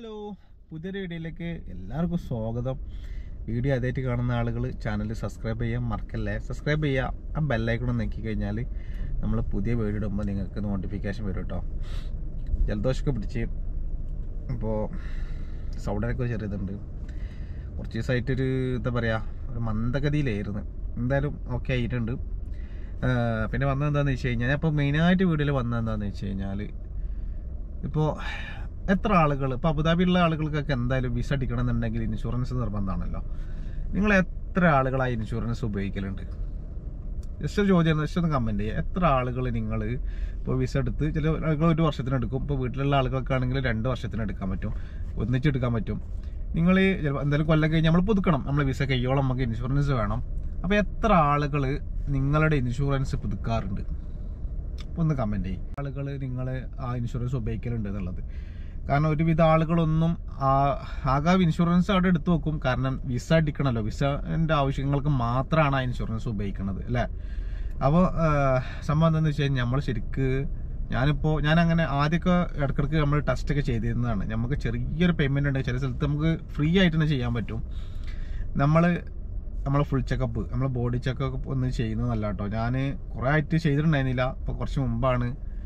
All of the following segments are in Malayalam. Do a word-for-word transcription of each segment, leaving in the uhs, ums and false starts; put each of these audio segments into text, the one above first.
ഹലോ, പുതിയൊരു വീഡിയോയിലേക്ക് എല്ലാവർക്കും സ്വാഗതം. വീഡിയോ ആദ്യമായിട്ട് കാണുന്ന ആളുകൾ ചാനൽ സബ്സ്ക്രൈബ് ചെയ്യാൻ മറക്കല്ലേ. സബ്സ്ക്രൈബ് ചെയ്യുക, ആ ബെല്ലൈക്കൺ നോക്കി കഴിഞ്ഞാൽ നമ്മൾ പുതിയ വീഡിയോ ഇടുമ്പോൾ നിങ്ങൾക്ക് നോട്ടിഫിക്കേഷൻ വരും കേട്ടോ. ജലദോഷമൊക്കെ പിടിച്ച് ഇപ്പോൾ സൗണ്ടിനൊക്കെ ചെറിയതുണ്ട്. കുറച്ച് ദിവസമായിട്ടൊരു എന്താ പറയുക, ഒരു മന്ദഗതിയിലായിരുന്നു. എന്തായാലും ഓക്കെ ആയിട്ടുണ്ട്. പിന്നെ വന്നതെന്താണെന്ന് വെച്ച് കഴിഞ്ഞാൽ, ഇപ്പോൾ മെയിനായിട്ട് വീഡിയോയിൽ വന്നതെന്താണെന്ന് വെച്ച് കഴിഞ്ഞാൽ, ഇപ്പോൾ എത്ര ആളുകൾ ഇപ്പോൾ അബുദാബിയിലുള്ള ആളുകൾക്കൊക്കെ എന്തായാലും വിസ അടിക്കണം എന്നുണ്ടെങ്കിൽ ഇൻഷുറൻസ് നിർബന്ധമാണല്ലോ. നിങ്ങൾ എത്ര ആളുകളായി ഇൻഷുറൻസ് ഉപയോഗിക്കലുണ്ട്? ജസ്റ്റ് ചോദ്യം, ജസ്റ്റ് ഒന്ന് കമൻറ്റ് ചെയ്യുക. എത്ര ആളുകൾ നിങ്ങൾ ഇപ്പോൾ വിസ എടുത്ത്, ചില ആളുകൾ ഒരു വർഷത്തിനെടുക്കും. ഇപ്പോൾ വീട്ടിലുള്ള ആളുകൾക്ക് ആണെങ്കിൽ രണ്ട് വർഷത്തിന് എടുക്കാൻ പറ്റും, ഒന്നിച്ചെടുക്കാൻ പറ്റും. നിങ്ങൾ എന്തായാലും കൊല്ലം കഴിഞ്ഞ് നമ്മൾ പുതുക്കണം, നമ്മൾ വിസ കയ്യോളം നമുക്ക് ഇൻഷുറൻസ് വേണം. അപ്പോൾ എത്ര ആളുകൾ നിങ്ങളുടെ ഇൻഷുറൻസ് പുതുക്കാറുണ്ട്? അപ്പോൾ ഒന്ന് കമൻറ്റ് ചെയ്യും. ആളുകൾ നിങ്ങൾ ആ ഇൻഷുറൻസ് ഉപയോഗിക്കലുണ്ട് എന്നുള്ളത്. കാരണം ഒരുവിധ ആളുകളൊന്നും ആകെ ഇൻഷുറൻസ് അവിടെ എടുത്തു വെക്കും. കാരണം വിസ അടിക്കണമല്ലോ, വിസൻ്റെ ആവശ്യങ്ങൾക്ക് മാത്രമാണ് ആ ഇൻഷുറൻസ് ഉപയോഗിക്കുന്നത് അല്ലേ. അപ്പോൾ സംഭവം എന്താണെന്ന് വെച്ച് കഴിഞ്ഞാൽ, നമ്മൾ ശരിക്ക് ഞാനിപ്പോൾ ഞാൻ അങ്ങനെ ആദ്യമൊക്കെ ഇടയ്ക്കിടയ്ക്ക് നമ്മൾ ടെസ്റ്റൊക്കെ ചെയ്തിരുന്നതാണ്. നമുക്ക് ചെറിയൊരു പേയ്മെൻ്റ് ഉണ്ട്, ചില സ്ഥലത്ത് നമുക്ക് ഫ്രീ ആയിട്ട് തന്നെ ചെയ്യാൻ പറ്റും. നമ്മൾ നമ്മൾ ഫുൾ ചെക്കപ്പ്, നമ്മൾ ബോഡി ചെക്കപ്പ് ഒന്ന് ചെയ്യുന്നതല്ല കേട്ടോ. ഞാൻ കുറേ ആയിട്ട് ചെയ്തിട്ടുണ്ടായിരുന്നില്ല. ഇപ്പോൾ കുറച്ച് മുമ്പാണ്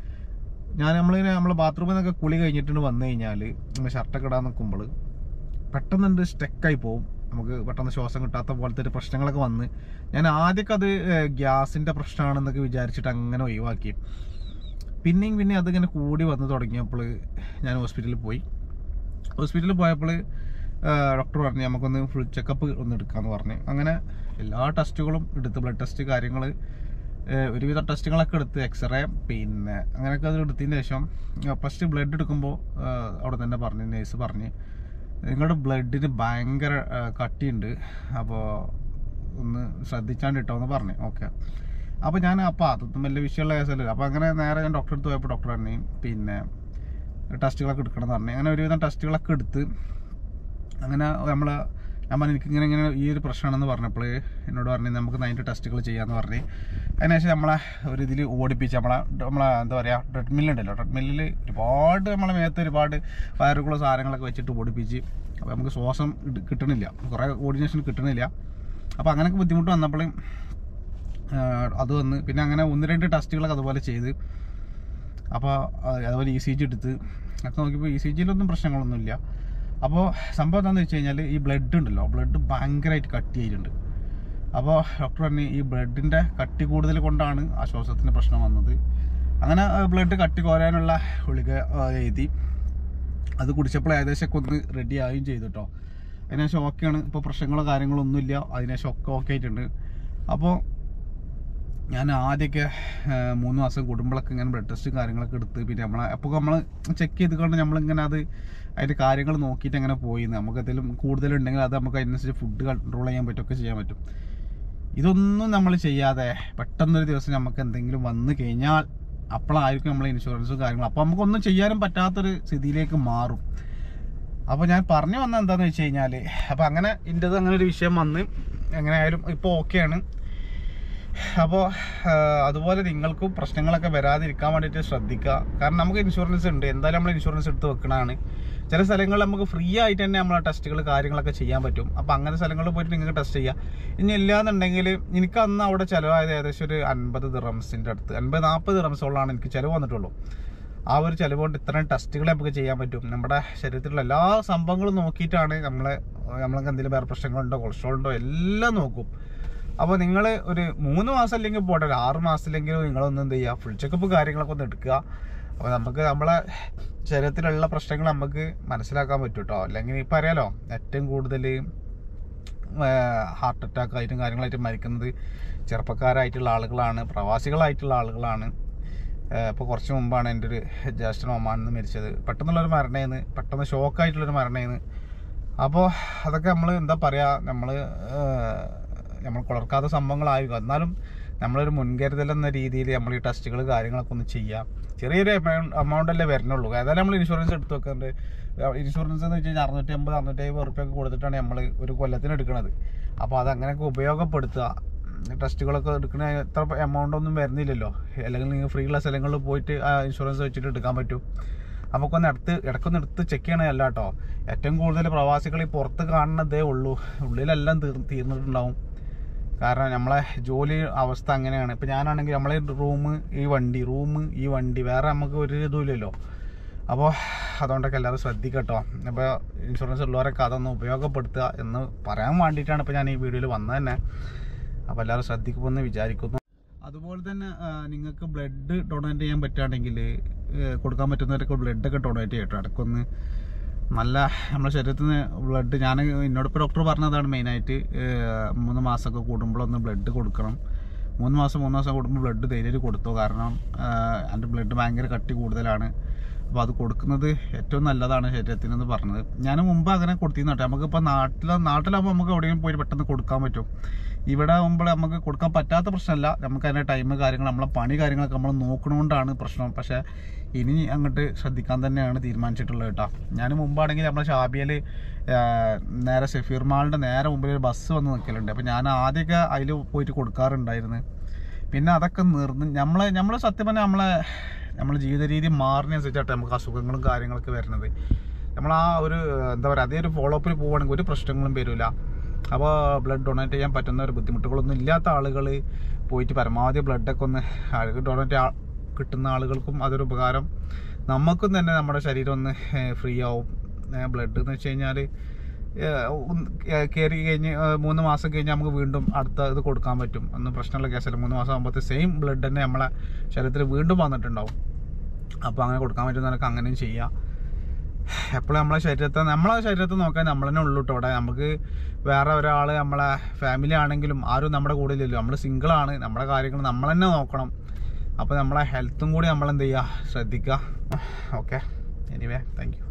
ഞാൻ നമ്മളിങ്ങനെ നമ്മൾ ബാത്റൂമിൽ നിന്നൊക്കെ കുളി കഴിഞ്ഞിട്ട് വന്നു കഴിഞ്ഞാൽ നമ്മൾ ഷർട്ടൊക്കെ ഇടാൻ നിൽക്കുമ്പോൾ പെട്ടെന്ന് എന്ത് സ്റ്റക്കായി പോകും. നമുക്ക് പെട്ടെന്ന് ശ്വാസം കിട്ടാത്ത പോലത്തെ ഒരു പ്രശ്നങ്ങളൊക്കെ വന്ന് ഞാൻ ആദ്യമൊക്കെ അത് ഗ്യാസിൻ്റെ പ്രശ്നമാണെന്നൊക്കെ വിചാരിച്ചിട്ട് അങ്ങനെ ഒഴിവാക്കി. പിന്നെയും പിന്നെ അതിങ്ങനെ കൂടി വന്ന് തുടങ്ങിയപ്പോൾ ഞാൻ ഹോസ്പിറ്റലിൽ പോയി. ഹോസ്പിറ്റലിൽ പോയപ്പോൾ ഡോക്ടർ പറഞ്ഞു നമുക്കൊന്ന് ഫുൾ ചെക്കപ്പ് ഒന്ന് എടുക്കാമെന്ന് പറഞ്ഞു. അങ്ങനെ എല്ലാ ടെസ്റ്റുകളും എടുത്ത്, ബ്ലഡ് ടെസ്റ്റ് കാര്യങ്ങൾ ഒരുവിധ ടെസ്റ്റുകളൊക്കെ എടുത്ത്, എക്സ്റേ പിന്നെ അങ്ങനെയൊക്കെ അത് എടുത്തതിന് ശേഷം ഫസ്റ്റ് ബ്ലഡ് എടുക്കുമ്പോൾ അവിടെ തന്നെ പറഞ്ഞ്, നേഴ്സ് പറഞ്ഞ് നിങ്ങളുടെ ബ്ലഡിന് ഭയങ്കര കട്ടിയുണ്ട്, അപ്പോൾ ഒന്ന് ശ്രദ്ധിച്ചാണ്ട് ഇട്ടോ എന്ന് പറഞ്ഞു. ഓക്കെ, അപ്പോൾ ഞാൻ അപ്പോൾ അതൊന്നും വലിയ വിഷയമുള്ള കേസല്ലല്ലോ. അപ്പോൾ അങ്ങനെ നേരെ ഞാൻ ഡോക്ടറെ അടുത്ത് പോയപ്പോൾ ഡോക്ടർ പറഞ്ഞു പിന്നെ ടെസ്റ്റുകളൊക്കെ എടുക്കണം എന്ന് പറഞ്ഞു. അങ്ങനെ ഒരുവിധം ടെസ്റ്റുകളൊക്കെ എടുത്ത് അങ്ങനെ നമ്മൾ ഞാൻ പറഞ്ഞു എനിക്ക് ഇങ്ങനെ ഇങ്ങനെ ഈ ഒരു പ്രശ്നമാണെന്ന് പറഞ്ഞപ്പോൾ എന്നോട് പറഞ്ഞു നമുക്ക് അതിൻ്റെ ടെസ്റ്റുകൾ ചെയ്യാമെന്ന് പറഞ്ഞ് അതിനുശേഷം നമ്മളെ ഒരു ഇതിൽ ഓടിപ്പിച്ച് നമ്മളെ നമ്മളെ എന്താ പറയുക ട്രെഡ്മില്ലുണ്ടല്ലോ, ട്രെഡ്മില്ലിൽ ഒരുപാട് നമ്മളെ മേത്ത് ഒരുപാട് വയറുകളും സാധനങ്ങളൊക്കെ വെച്ചിട്ട് ഓടിപ്പിച്ച്. അപ്പോൾ നമുക്ക് ശ്വാസം കിട്ടണില്ല, കുറേ കോർഡിനേഷൻ കിട്ടണില്ല. അപ്പോൾ അങ്ങനെയൊക്കെ ബുദ്ധിമുട്ട് വന്നപ്പോൾ അത് വന്ന് പിന്നെ അങ്ങനെ ഒന്ന് രണ്ട് ടെസ്റ്റുകളൊക്കെ അതുപോലെ ചെയ്ത്. അപ്പോൾ അതുപോലെ ഇ സി ജി എടുത്ത് ഒക്കെ നോക്കിയപ്പോൾ ഇ സി ജിയിലൊന്നും പ്രശ്നങ്ങളൊന്നുമില്ല. അപ്പോൾ സംഭവം എന്താണെന്ന് വെച്ച് കഴിഞ്ഞാൽ ഈ ബ്ലഡ് ഉണ്ടല്ലോ, ബ്ലഡ് ഭയങ്കരമായിട്ട് കട്ടി ആയിട്ടുണ്ട്. അപ്പോൾ ഡോക്ടർ പറഞ്ഞു ഈ ബ്ലഡിൻ്റെ കട്ടി കൂടുതൽ കൊണ്ടാണ് ആ ശ്വാസത്തിന് പ്രശ്നം വന്നത്. അങ്ങനെ ബ്ലഡ് കട്ടി കോരാനുള്ള ഗുളിക എഴുതി. അത് കുടിച്ചപ്പോൾ ഏകദേശമൊക്കെ ഒന്ന് റെഡി ആവുകയും ചെയ്തു കേട്ടോ. അതിനുശേഷം ഓക്കെയാണ്, ഇപ്പോൾ പ്രശ്നങ്ങളോ കാര്യങ്ങളോ ഒന്നുമില്ല. അതിനുശേഷം ഒക്കെ ഓക്കെ ആയിട്ടുണ്ട്. അപ്പോൾ ഞാൻ ആദ്യമൊക്കെ മൂന്ന് മാസം കൂടുമ്പോഴൊക്കെ ഇങ്ങനെ ബ്ലഡ് ടെസ്റ്റ് കാര്യങ്ങളൊക്കെ എടുത്ത് പിന്നെ നമ്മളെ അപ്പോൾ നമ്മൾ ചെക്ക് ചെയ്ത് കൊണ്ട് നമ്മളിങ്ങനെ അത് അതിൻ്റെ കാര്യങ്ങൾ നോക്കിയിട്ട് അങ്ങനെ പോയി. നമുക്ക് എന്തെങ്കിലും കൂടുതലുണ്ടെങ്കിൽ അത് നമുക്ക് അതിനനുസരിച്ച് ഫുഡ് കൺട്രോൾ ചെയ്യാൻ പറ്റുമൊക്കെ ചെയ്യാൻ പറ്റും. ഇതൊന്നും നമ്മൾ ചെയ്യാതെ പെട്ടെന്നൊരു ദിവസം നമുക്ക് എന്തെങ്കിലും വന്നു കഴിഞ്ഞാൽ അപ്പോഴായിരിക്കും നമ്മൾ ഇൻഷുറൻസും കാര്യങ്ങളും, അപ്പോൾ നമുക്കൊന്നും ചെയ്യാനും പറ്റാത്തൊരു സ്ഥിതിയിലേക്ക് മാറും. അപ്പോൾ ഞാൻ പറഞ്ഞു വന്നത് എന്താണെന്ന് വെച്ച് കഴിഞ്ഞാൽ, അപ്പോൾ അങ്ങനെ ഇൻ്റെത് അങ്ങനെ ഒരു വിഷയം വന്ന് എങ്ങനെയായാലും ഇപ്പോൾ ഓക്കെയാണ്. അപ്പോൾ അതുപോലെ നിങ്ങൾക്കും പ്രശ്നങ്ങളൊക്കെ വരാതിരിക്കാൻ വേണ്ടിയിട്ട് ശ്രദ്ധിക്കുക. കാരണം നമുക്ക് ഇൻഷുറൻസ് ഉണ്ട്, എന്തായാലും നമ്മൾ ഇൻഷുറൻസ് എടുത്ത് വെക്കണതാണ്. ചില സ്ഥലങ്ങളിൽ നമുക്ക് ഫ്രീ ആയിട്ട് തന്നെ നമ്മളെ ടെസ്റ്റുകൾ കാര്യങ്ങളൊക്കെ ചെയ്യാൻ പറ്റും. അപ്പോൾ അങ്ങനെ സ്ഥലങ്ങളിൽ പോയിട്ട് നിങ്ങൾക്ക് ടെസ്റ്റ് ചെയ്യാം. ഇനി ഇല്ലാന്നുണ്ടെങ്കിൽ എനിക്ക് അന്ന് അവിടെ ചിലവായത് ഏകദേശം ഒരു അൻപത് ദിറംസിൻ്റെ അടുത്ത്, അൻപത് നാൽപ്പത് ദിറംസോളാണ് എനിക്ക് ചിലവ് വന്നിട്ടുള്ളൂ. ആ ഒരു ചിലവ് കൊണ്ട് ഇത്രയും ടെസ്റ്റുകൾ നമുക്ക് ചെയ്യാൻ പറ്റും. നമ്മുടെ ശരീരത്തിലുള്ള എല്ലാ സംഭവങ്ങളും നോക്കിയിട്ടാണ് നമ്മളെ നമ്മൾക്ക് എന്തെങ്കിലും വേറെ പ്രശ്നങ്ങളുണ്ടോ കൊളസ്ട്രോളുണ്ടോ എല്ലാം നോക്കും. അപ്പോൾ നിങ്ങൾ ഒരു മൂന്ന് മാസം അല്ലെങ്കിൽ പോട്ടെ, ഒരു ആറ് മാസത്തിലെങ്കിലും നിങ്ങളൊന്നും എന്ത് ചെയ്യുക, ഫുൾ ചെക്കപ്പ് കാര്യങ്ങളൊക്കെ ഒന്ന് എടുക്കുക. അപ്പോൾ നമുക്ക് നമ്മളെ ശരീരത്തിലുള്ള പ്രശ്നങ്ങൾ നമുക്ക് മനസ്സിലാക്കാൻ പറ്റും കേട്ടോ. അല്ലെങ്കിൽ ഇപ്പോൾ അറിയാലോ ഏറ്റവും കൂടുതൽ ഹാർട്ട് അറ്റാക്ക് ആയിട്ടും കാര്യങ്ങളായിട്ടും മരിക്കുന്നത് ചെറുപ്പക്കാരായിട്ടുള്ള ആളുകളാണ്, പ്രവാസികളായിട്ടുള്ള ആളുകളാണ്. ഇപ്പോൾ കുറച്ച് മുമ്പാണ് എൻ്റെ ഒരു ജ്യേഷ്ഠൻ ഒമാനിൽ നിന്ന് മരിച്ചത്. പെട്ടെന്നുള്ളൊരു മരണേന്ന്, പെട്ടെന്ന് ഷോക്കായിട്ടുള്ളൊരു മരണേന്ന്. അപ്പോൾ അതൊക്കെ നമ്മൾ എന്താ പറയുക, നമ്മൾ നമ്മൾ കുളർക്കാത്ത സംഭവങ്ങളായിരിക്കും. എന്നാലും നമ്മളൊരു മുൻകരുതൽ എന്ന രീതിയിൽ നമ്മൾ ഈ ടെസ്റ്റുകൾ കാര്യങ്ങളൊക്കെ ഒന്ന് ചെയ്യാം. ചെറിയൊരു എമൗണ്ട് എമൗണ്ട് അല്ലേ വരണുള്ളൂ. ഏതായാലും നമ്മൾ ഇൻഷുറൻസ് എടുത്ത് വെക്കുന്നുണ്ട്. ഇൻഷുറൻസ് എന്ന് വെച്ച് കഴിഞ്ഞാൽ അറുന്നൂറ്റി അമ്പത് അറുന്നൂറ്റി അമ്പത് ഉറുപ്പ്യൊക്കെ കൊടുത്തിട്ടാണ് നമ്മൾ ഒരു കൊല്ലത്തിന് എടുക്കുന്നത്. അപ്പോൾ അതങ്ങനെയൊക്കെ ഉപയോഗപ്പെടുത്തുക. ടെസ്റ്റുകളൊക്കെ എടുക്കണ എത്ര എമൗണ്ട് ഒന്നും വരുന്നില്ലല്ലോ. അല്ലെങ്കിൽ നിങ്ങൾ ഫ്രീ ഉള്ള സ്ഥലങ്ങളിൽ പോയിട്ട് ആ ഇൻഷുറൻസ് വെച്ചിട്ട് എടുക്കാൻ പറ്റും. നമുക്കൊന്ന് എടുത്ത് ഇടയ്ക്കൊന്ന് എടുത്ത് ചെക്ക് ചെയ്യണമല്ല കേട്ടോ. ഏറ്റവും കൂടുതൽ പ്രവാസികൾ ഈ പുറത്ത് കാണുന്നതേ ഉള്ളൂ, ഉള്ളിലെല്ലാം തീർ തീർന്നിട്ടുണ്ടാവും. കാരണം നമ്മളെ ജോലി അവസ്ഥ അങ്ങനെയാണ്. ഇപ്പം ഞാനാണെങ്കിൽ നമ്മളെ റൂം ഈ വണ്ടി റൂം ഈ വണ്ടി വേറെ നമുക്ക് ഒരു ഇതുമില്ലല്ലോ. അപ്പോൾ അതുകൊണ്ടൊക്കെ എല്ലാവരും ശ്രദ്ധിക്കട്ടോ. അപ്പോൾ ഇൻഷുറൻസ് ഉള്ളവരൊക്കെ അതൊന്ന് ഉപയോഗപ്പെടുത്തുക എന്ന് പറയാൻ വേണ്ടിയിട്ടാണ് ഇപ്പോൾ ഞാൻ ഈ വീഡിയോയിൽ വന്നത് തന്നെ. അപ്പോൾ എല്ലാവരും ശ്രദ്ധിക്കുമെന്ന് വിചാരിക്കുന്നു. അതുപോലെ തന്നെ നിങ്ങൾക്ക് ബ്ലഡ് ഡൊണേറ്റ് ചെയ്യാൻ പറ്റുകയാണെങ്കിൽ കൊടുക്കാൻ പറ്റുന്നവരൊക്കെ ബ്ലഡൊക്കെ ഡൊണേറ്റ് ചെയ്യട്ടോ. ഇടയ്ക്കൊന്ന് നല്ല നമ്മുടെ ശരീരത്തിൽ നിന്ന് ബ്ലഡ്, ഞാൻ എന്നോടിപ്പോൾ ഡോക്ടർ പറഞ്ഞതാണ് മെയിനായിട്ട് മൂന്ന് മാസമൊക്കെ കൂടുമ്പോഴൊന്ന് ബ്ലഡ് കൊടുക്കണം. മൂന്ന് മാസം മൂന്ന് മാസം കൂടുമ്പോൾ ബ്ലഡ് ധൈര്യം കൊടുത്തു. കാരണം എൻ്റെ ബ്ലഡ് ഭയങ്കര കട്ടി കൂടുതലാണ്. അപ്പോൾ അത് കൊടുക്കുന്നത് ഏറ്റവും നല്ലതാണ് ശരീരത്തിനെന്ന് പറഞ്ഞത്. ഞാൻ മുമ്പ് അങ്ങനെ കൊടുത്തിരുന്നു കേട്ടോ. നമുക്കിപ്പോൾ നാട്ടിൽ നാട്ടിലാകുമ്പോൾ നമുക്ക് എവിടെയും പോയി പെട്ടെന്ന് കൊടുക്കാൻ പറ്റും. ഇവിടെ ആകുമ്പോൾ നമുക്ക് കൊടുക്കാൻ പറ്റാത്ത പ്രശ്നമല്ല, നമുക്ക് അതിൻ്റെ ടൈം കാര്യങ്ങൾ നമ്മളെ പണി കാര്യങ്ങളൊക്കെ നമ്മൾ നോക്കണോണ്ടാണ് പ്രശ്നം. പക്ഷേ ഇനി അങ്ങോട്ട് ശ്രദ്ധിക്കാൻ തന്നെയാണ് തീരുമാനിച്ചിട്ടുള്ളത് കേട്ടോ. ഞാൻ മുമ്പാണെങ്കിൽ നമ്മളെ ഷാബിയയിൽ നേരെ സഫീർ മാളിൻ്റെ നേരെ മുമ്പിൽ ഒരു ബസ് വന്ന് നിൽക്കലുണ്ട്. അപ്പോൾ ഞാൻ ആദ്യമൊക്കെ അതിൽ പോയിട്ട് കൊടുക്കാറുണ്ടായിരുന്നു. പിന്നെ അതൊക്കെ നിർന്ന് നമ്മളെ നമ്മളെ സത്യം പറഞ്ഞാൽ നമ്മളെ നമ്മളെ ജീവിത രീതി മാറുന്നതനുസരിച്ചായിട്ട് നമുക്ക് അസുഖങ്ങളും കാര്യങ്ങളൊക്കെ വരുന്നത്. നമ്മൾ ആ ഒരു എന്താ പറയുക അതേ ഒരു ഫോളോ അപ്പിൽ പോവുകയാണെങ്കിൽ ഒരു പ്രശ്നങ്ങളും വരില്ല. അപ്പോൾ ബ്ലഡ് ഡൊണേറ്റ് ചെയ്യാൻ പറ്റുന്ന ഒരു ബുദ്ധിമുട്ടുകളൊന്നും ഇല്ലാത്ത ആളുകൾ പോയിട്ട് പരമാവധി ബ്ലഡൊക്കെ ഒന്ന് ഡൊണേറ്റ് കിട്ടുന്ന ആളുകൾക്കും അതൊരു ഉപകാരം. നമുക്കും തന്നെ നമ്മുടെ ശരീരം ഒന്ന് ഫ്രീ ആവും. ബ്ലഡ് എന്ന് വെച്ച് കഴിഞ്ഞാൽ കയറി കഴിഞ്ഞ് മൂന്ന് മാസം കഴിഞ്ഞാൽ നമുക്ക് വീണ്ടും അടുത്ത ഇത് കൊടുക്കാൻ പറ്റും. ഒന്നും പ്രശ്നമുള്ള കേസല്ല. മൂന്ന് മാസം ആകുമ്പോഴത്തെ സെയിം ബ്ലഡ് തന്നെ നമ്മളെ ശരീരത്തിൽ വീണ്ടും വന്നിട്ടുണ്ടാവും. അപ്പോൾ അങ്ങനെ കൊടുക്കാൻ പറ്റുന്നവരൊക്കെ അങ്ങനെയും ചെയ്യാം. എപ്പോഴും നമ്മളെ ശരീരത്തെ നമ്മളെ ശരീരത്തെ നോക്കാൻ നമ്മൾ തന്നെ ഉള്ളൂ കേട്ടോ. അവിടെ നമുക്ക് വേറെ ഒരാൾ നമ്മളെ ഫാമിലി ആണെങ്കിലും ആരും നമ്മുടെ കൂടെ ഇല്ലല്ലോ. നമ്മൾ സിംഗിളാണ്. നമ്മുടെ കാര്യങ്ങൾ നമ്മൾ തന്നെ നോക്കണം. അപ്പോൾ നമ്മളെ ഹെൽത്തും കൂടി നമ്മൾ എന്ത് ചെയ്യുക ശ്രദ്ധിക്കുക. Okay, anyway thank U.